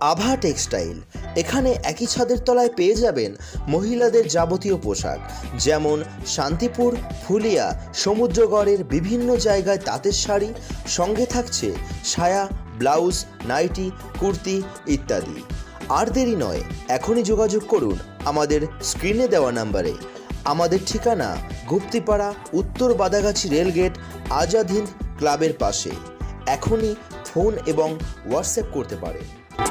আভা টেক্সটাইল। এখানে একই ছাদের তলায় পেয়ে যাবেন মহিলাদের যাবতীয় পোশাক, যেমন শান্তিপুর, ফুলিয়া, সমুদ্রগড়ের বিভিন্ন জায়গায় তাঁতের শাড়ি, সঙ্গে থাকছে সায়া, ব্লাউজ, নাইটি, কুর্তি ইত্যাদি। আর দেরি নয়, এখনই যোগাযোগ করুন আমাদের স্ক্রিনে দেওয়া নাম্বারে। আমাদের ঠিকানা গুপ্তিপাড়া, উত্তর বাদাগাছি রেলগেট, আজাদ হিন্দ ক্লাবের পাশে। এখনই ফোন এবং হোয়াটসঅ্যাপ করতে পারেন।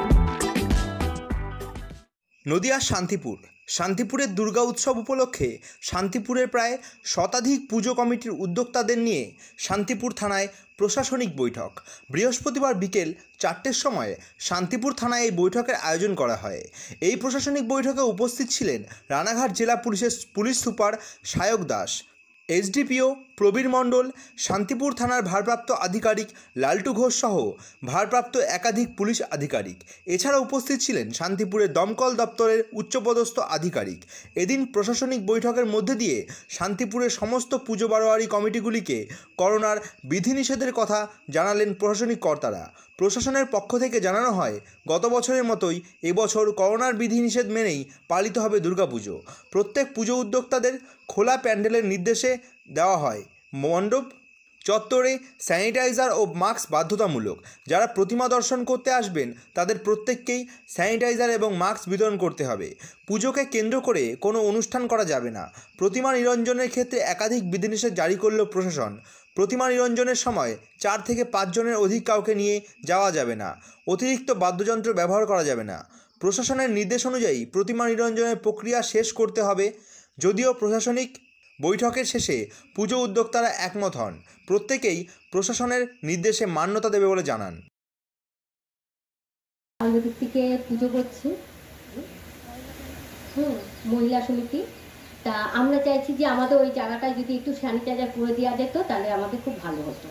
নদিয়ার শান্তিপুরের দুর্গা উৎসব উপলক্ষে শান্তিপুরের প্রায় শতাধিক পুজো কমিটির উদ্যোক্তাদের নিয়ে শান্তিপুর থানায় প্রশাসনিক বৈঠক। বৃহস্পতিবার বিকেল 4টের সময় শান্তিপুর থানায় এই বৈঠকের আয়োজন করা হয়। এই প্রশাসনিক বৈঠকে উপস্থিত ছিলেন রানাঘাট জেলা পুলিশের police super Sayak Das, SDPO Prabir Mondal, Shantipur থানার ভারপ্রাপ্ত আধিকারিক লালটু ঘোষ সহ ভারপ্রাপ্ত একাধিক পুলিশ আধিকারিক। এছাড়া উপস্থিত ছিলেন শান্তিপুরের দমকল দপ্তরের উচ্চপদস্থ আধিকারিক। এদিন প্রশাসনিক বৈঠকের মধ্যে দিয়ে শান্তিপুরের সমস্ত পুজো বারোয়ারি কমিটিগুলিকে করোনার বিধিনিষেধের কথা জানালেন প্রশাসনিক কর্তারা। প্রশাসনের পক্ষ থেকে জানানো হয়, গত বছরের মতোই এবছর করোনার বিধিনিষেধ মেনেই পালিত হবে দুর্গাপুজো। প্রত্যেক পুজো উদ্যোক্তাদের খোলা প্যান্ডেলের নির্দেশে দেওয়া হয়। মণ্ডপ চত্বরে স্যানিটাইজার ও মাস্ক বাধ্যতামূলক। যারা প্রতিমা দর্শন করতে আসবেন তাদের প্রত্যেককেই স্যানিটাইজার এবং মাস্ক বিতরণ করতে হবে। পুজোকে কেন্দ্র করে কোনো অনুষ্ঠান করা যাবে না। প্রতিমা নিরঞ্জনের ক্ষেত্রে একাধিক বিধিনিষেধ জারি করল প্রশাসন। প্রতিমা নিরঞ্জনের সময় 4 থেকে 5 জনের অধিক কাউকে নিয়ে যাওয়া যাবে না। অতিরিক্ত বাদ্যযন্ত্র ব্যবহার করা যাবে না। প্রশাসনের নির্দেশ অনুযায়ী প্রতিমা নিরঞ্জনের প্রক্রিয়া শেষ করতে হবে। যদিও প্রশাসনিক বৈঠকের শেষে পুজো উদ্যোক্তারা একমত হন, প্রত্যেকেই প্রশাসনের নির্দেশে মান্যতা দেবে বলে জানান। থেকে পুজো করছি মহিলা সমিতি, তা আমরা চাইছি যে আমাদের ওই জায়গাটায় যদি একটু স্যানিটাইজার করে দেওয়া যেত তাহলে আমাদের খুব ভালো হতো।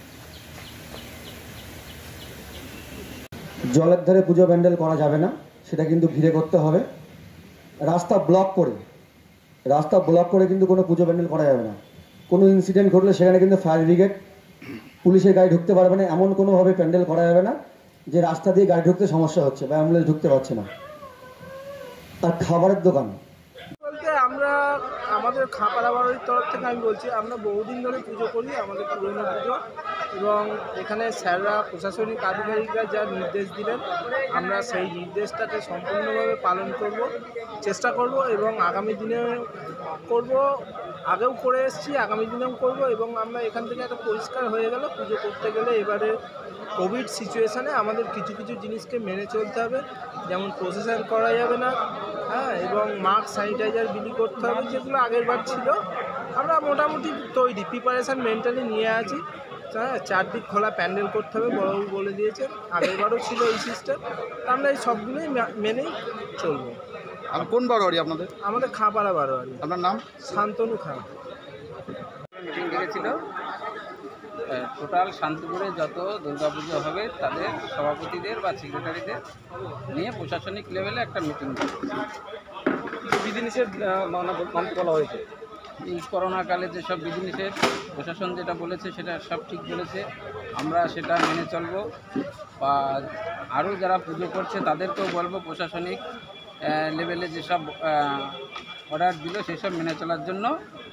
জলের ধারে পুজো প্যান্ডেল করা যাবে না, সেটা কিন্তু ঘিরে করতে হবে। রাস্তা ব্লক করে কিন্তু কোনো পুজো প্যান্ডেল করা যাবে না। কোনো ইনসিডেন্ট ঘটলে সেখানে কিন্তু ফায়ার ব্রিগেড, পুলিশের গাড়ি ঢুকতে পারবে না। এমন কোনোভাবে প্যান্ডেল করা যাবে না যে রাস্তা দিয়ে গাড়ি ঢুকতে সমস্যা হচ্ছে বা অ্যাম্বুলেন্স ঢুকতে পারছে না। আর খাবারের দোকান বলতে আমরা আমাদের খাপাড়া বাড়ির তরফ থেকে আমি বলছি, আমরা বহুদিন ধরে পুজো করি, আমাদের পুরনো পুজো, এবং এখানে স্যাররা প্রশাসনিক আধিকারিকরা যা নির্দেশ দিলেন আমরা সেই নির্দেশটাকে সম্পূর্ণভাবে পালন করব, চেষ্টা করব এবং আগামী দিনে করব। আগেও করে এসেছি, আগামী দিনেও করব। এবং আমরা এখান থেকে একটা পরিষ্কার হয়ে গেল, পুজো করতে গেলে এবারে কোভিড সিচুয়েশানে আমাদের কিছু কিছু জিনিসকে মেনে চলতে হবে, যেমন প্রসেসর করা যাবে না, এবং মাস্ক স্যানিটাইজার বিলি করতে হবে, যেগুলো আগের বার ছিল। আমরা মোটামুটি তৈরি, প্রিপারেশান মেন্টালি নিয়ে আছি। চারদিক খোলা প্যান্ডেল করতে হবে, বড়বাবু বলে দিয়েছেন, আগেরবারও ছিল এই সিস্টেম। আমরা এই সবগুলোই মেনেই চলবো। আর কোন বারোয়ারি আপনাদের? আমাদের খাপাড়া বারোয়ারি। আপনার নাম? শান্তনু খান। মিটিং ডেকেছিল, টোটাল শান্তিপুরে যত দুর্গাপুজো হবে তাদের সভাপতিদের বা সেক্রেটারিদের নিয়ে প্রশাসনিক লেভেলে একটা মিটিং বিধিনিষেধ মানতে বলা হয়েছে। এই করোনাকালে যেসব বিধিনিষেধ প্রশাসন যেটা বলেছে সেটা সব ঠিক বলেছে, আমরা সেটা মেনে চলবো। বা আরও যারা পুজো করছে তাদেরকেও বলবো প্রশাসনিক লেভেলে যেসব অর্ডার দিল সেসব মেনে চলার জন্য।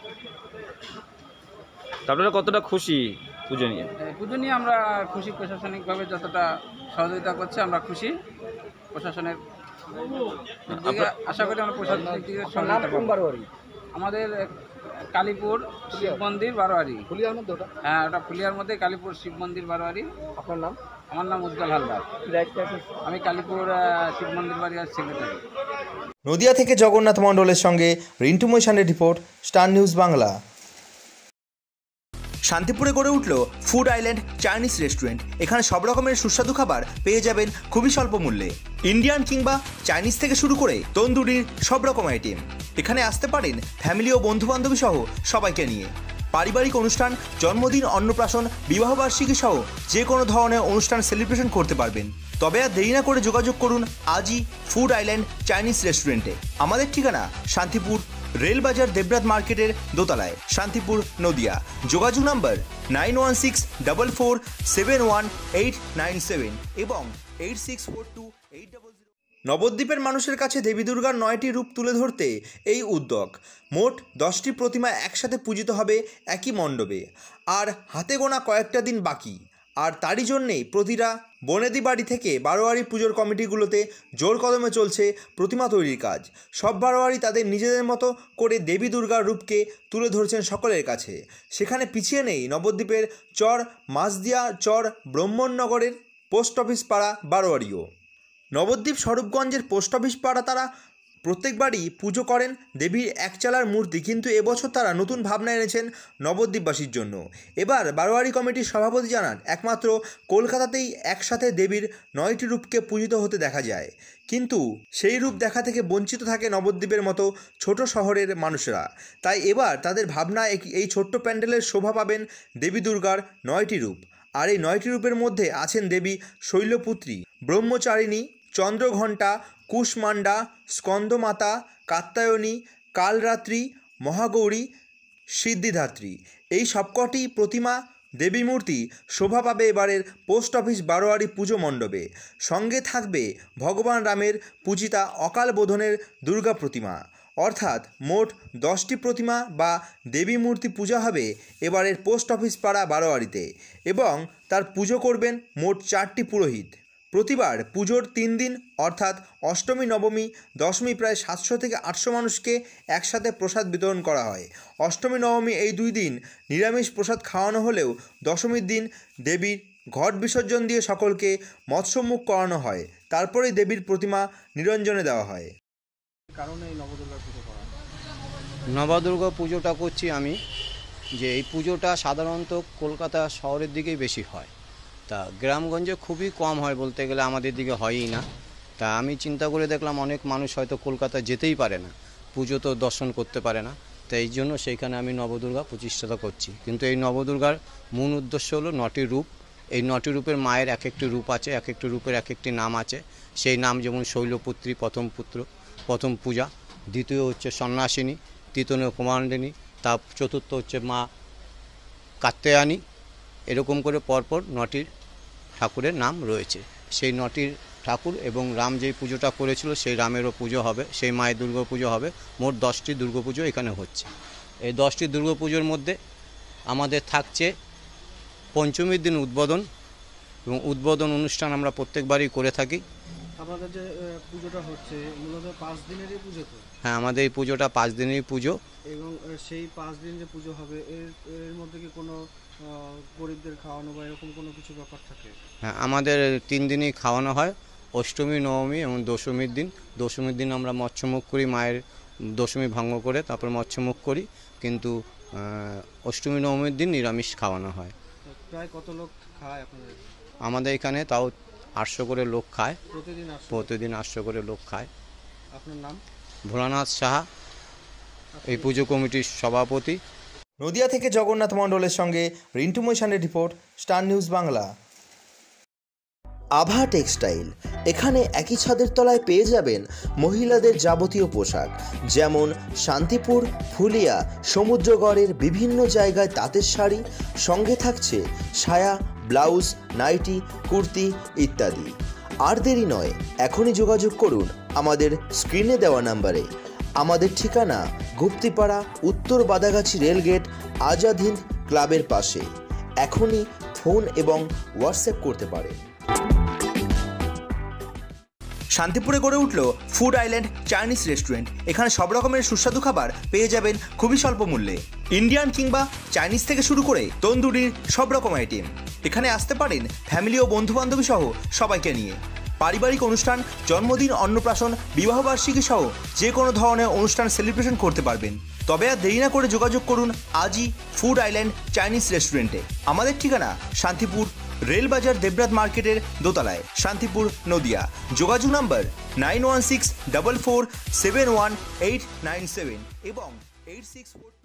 আপনারা কতটা খুশি পুজো নিয়ে? পুজো নিয়ে আমরা খুশি, প্রশাসনিকভাবে যতটা সহযোগিতা করছে আমরা খুশি। প্রশাসনের আশা করি আমরা প্রশাসনিক দিকে সহযোগিতা করব। আমাদের কালীপুর শিব মন্দির বারোয়ারি। ফুলিয়ার মধ্যে ওটা? হ্যাঁ, ওটা ফুলিয়ার মধ্যে কালীপুর শিব মন্দির বারোয়ারি। আপনার নাম? আমার নাম উজ্জ্বল হালদার। আমি কালীপুর শিব মন্দির বাড়ির সেক্রেটারি। নদিয়া থেকে জগন্নাথ মণ্ডলের সঙ্গে রিন্টু মৈশানের রিপোর্ট, স্টার নিউজ বাংলা। শান্তিপুরে গড়ে উঠল ফুড আইল্যান্ড চাইনিজ রেস্টুরেন্ট। এখানে সব রকমের সুস্বাদু খাবার পেয়ে যাবেন খুবই স্বল্প মূল্যে। ইন্ডিয়ান কিংবা চাইনিজ থেকে শুরু করে তন্দুরির সব রকম আইটেম। এখানে আসতে পারেন ফ্যামিলি ও বন্ধুবান্ধবী সহ সবাইকে নিয়ে। পারিবারিক অনুষ্ঠান, জন্মদিন, অন্নপ্রাশন, বিবাহবার্ষিকী সহ যে কোনো ধরনের অনুষ্ঠান সেলিব্রেশন করতে পারবেন। তবে আর দেরি না করে যোগাযোগ করুন আজই ফুড আইল্যান্ড চাইনিজ রেস্টুরেন্টে। আমাদের ঠিকানা শান্তিপুর রেলবাজার দেবরাত মার্কেটের দোতলায়, শান্তিপুর, নদিয়া। যোগাযোগ নাম্বার 9164471897 এবং 864288 নবদ্বীপের মানুষের কাছে দেবী দুর্গার 9টি রূপ তুলে ধরতে এই উদ্যোগ। মোট 10টি প্রতিমা একসাথে পূজিত হবে একই মণ্ডপে, আর হাতে গোনা কয়েকটা দিন বাকি। আর তারই জন্যেই প্রতিটা বনেদি বাড়ি থেকে বারোয়ারি পুজোর কমিটিগুলোতে জোর কদমে চলছে প্রতিমা তৈরির কাজ। সব বারোয়ারি তাদের নিজেদের মতো করে দেবী দুর্গার রূপকে তুলে ধরছেন সকলের কাছে। সেখানে পিছিয়ে নেই নবদ্বীপের চর মাঝদিয়া চর ব্রাহ্মণনগরের পোস্ট অফিস পাড়া বারোয়ারিও। নবদ্বীপ স্বরূপগঞ্জের পোস্ট অফিস পাড়া তারা প্রত্যেকবারই পুজো করেন দেবীর একচালার মূর্তি, কিন্তু এবছর তারা নতুন ভাবনা এনেছেন নবদ্বীপবাসীর জন্য। এবার বারোয়ারি কমিটির সভাপতি জানান, একমাত্র কলকাতাতেই একসাথে দেবীর 9টি রূপকে পূজিত হতে দেখা যায়, কিন্তু সেই রূপ দেখা থেকে বঞ্চিত থাকে নবদ্বীপের মতো ছোট শহরের মানুষরা। তাই এবার তাদের ভাবনা এই ছোট্ট প্যান্ডেলের শোভা পাবেন দেবী দুর্গার 9টি রূপ। আর এই 9টি রূপের মধ্যে আছেন দেবী শৈলপুত্রী, ব্রহ্মচারিণী, চন্দ্রঘণ্টা, কুশমান্ডা, স্কন্দমাতা, কাত্যায়নী, কালরাত্রি, মহাগৌরী, সিদ্ধিদাত্রী। এই সবকটি প্রতিমা দেবী মূর্তি শোভা পাবে এবারের পোস্ট অফিস বারোয়ারি পুজো মণ্ডপে। সঙ্গে থাকবে ভগবান রামের পূজিতা অকাল বোধনের দুর্গা প্রতিমা। অর্থাৎ মোট 10টি প্রতিমা বা দেবী মূর্তি পূজা হবে এবারের পোস্ট অফিস পাড়া বারোয়ারিতে, এবং তার পুজো করবেন মোট 4টি পুরোহিত। প্রতিবার পুজোর 3 দিন অর্থাৎ অষ্টমী, নবমী, দশমী প্রায় 700 থেকে 800 মানুষকে একসাথে প্রসাদ বিতরণ করা হয়। অষ্টমী নবমী এই 2 দিন নিরামিষ প্রসাদ খাওয়ানো হলেও দশমীর দিন দেবীর ঘট বিসর্জন দিয়ে সকলকে মৎস্যমুখ করানো হয়। তারপরেই দেবীর প্রতিমা নিরঞ্জনে দেওয়া হয়। কারণে এই নবদুর্গা পুজো করা নবদুর্গা পুজোটা করছি আমি, যে এই পুজোটা সাধারণত কলকাতা শহরের দিকেই বেশি হয়, তা গ্রামগঞ্জে খুবই কম হয়, বলতে গেলে আমাদের দিকে হয়ই না। তা আমি চিন্তা করে দেখলাম অনেক মানুষ হয়তো কলকাতা যেতেই পারে না, পুজো তো দর্শন করতে পারে না, তাই এই জন্য সেইখানে আমি নবদুর্গা প্রতিষ্ঠাতা করছি। কিন্তু এই নবদুর্গার মূল উদ্দেশ্য হলো 9টি রূপ। এই 9টি রূপের মায়ের এক একটি রূপ আছে, এক একটি রূপের এক একটি নাম আছে। সেই নাম যেমন শৈলপুত্রী প্রথম পূজা, দ্বিতীয় হচ্ছে সন্ন্যাসিনী, তৃতীয় কুমারিনী, তার চতুর্থ হচ্ছে মা কাত্যায়নী। এরকম করে পরপর 9টি ঠাকুরের নাম রয়েছে। সেই 9টি ঠাকুর এবং রাম যেই পুজোটা করেছিল সেই রামেরও পুজো হবে, সেই মায়ের দুর্গা পুজো হবে। মোট 10টি দুর্গাপুজো এখানে হচ্ছে। এই 10টি দুর্গাপুজোর মধ্যে আমাদের থাকছে পঞ্চমীর দিন উদ্বোধন, এবং উদ্বোধন অনুষ্ঠান আমরা প্রত্যেকবারই করে থাকি। আপনাদের যে পুজোটা হচ্ছে মূলত 5 দিনেরই পুজো তো? হ্যাঁ, আমাদের এই পুজোটা 5 দিনেরই পুজো। এবং সেই 5 দিন যে পুজো হবে এর মধ্যে কি কোনো গরিবদের খাওয়ানো বা এরকম কোনো কিছু ব্যাপার থাকে? হ্যাঁ, আমাদের 3 দিনই খাওয়ানো হয়, অষ্টমী, নবমী এবং দশমীর দিন। দশমীর দিন আমরা মৎস্যমুখ করি, মায়ের দশমী ভঙ্গ করে তারপর মৎস্যমুখ করি, কিন্তু অষ্টমী নবমীর দিন নিরামিষ খাওয়ানো হয়। প্রায় কত লোক খায় আপনাদের? আমাদের এখানে তাও 800 করে লোক খায়, প্রতিদিন 800 করে লোক খায়। আপনার নাম? ভোলানাথ সাহা, এই পুজো কমিটির সভাপতি। নদিয়া থেকে জগন্নাথ মণ্ডলের সঙ্গে রিন্টু মৈশানের report, Star News Bangla. Abha textile, এখানে একই ছাদের তলায় পেয়ে যাবেন মহিলাদের যাবতীয় পোশাক, যেমন শান্তিপুর, ফুলিয়া, সমুদ্রগড়ের বিভিন্ন জায়গায় তাঁতের শাড়ি, সঙ্গে থাকছে সায়া, ব্লাউজ, নাইটি, কুর্তি ইত্যাদি। আর দেরি নয়, এখনই যোগাযোগ করুন আমাদের স্ক্রিনে দেওয়া নাম্বারে। আমাদের ঠিকানা গুপ্তিপাড়া, উত্তর বাদাগাছি রেলগেট, আজাদ হিন্দ ক্লাবের পাশে। এখনই ফোন এবং হোয়াটসঅ্যাপ করতে পারেন। শান্তিপুরে গড়ে উঠল ফুড আইল্যান্ড চাইনিজ রেস্টুরেন্ট। এখানে সব রকমের সুস্বাদু খাবার পেয়ে যাবেন খুবই স্বল্প মূল্যে। ইন্ডিয়ান কিংবা চাইনিজ থেকে শুরু করে তন্দুরির সব রকম আইটেম। এখানে আসতে পারেন ফ্যামিলি ও বন্ধুবান্ধবী সহ সবাইকে নিয়ে। পারিবারিক অনুষ্ঠান, জন্মদিন, অন্নপ্রাশন, বিবাহবার্ষিকী সহ যে কোনো ধরনের অনুষ্ঠান সেলিব্রেশন করতে পারবেন। তবে আর দেরি না করে যোগাযোগ করুন আজই ফুড আইল্যান্ড চাইনিজ রেস্টুরেন্টে। আমাদের ঠিকানা শান্তিপুর, রেলবাজার, দেবরাত মার্কেটের দোতলায়, শান্তিপুর, নদিয়া। যোগাযোগ নাম্বার 9164471897 এবং 8642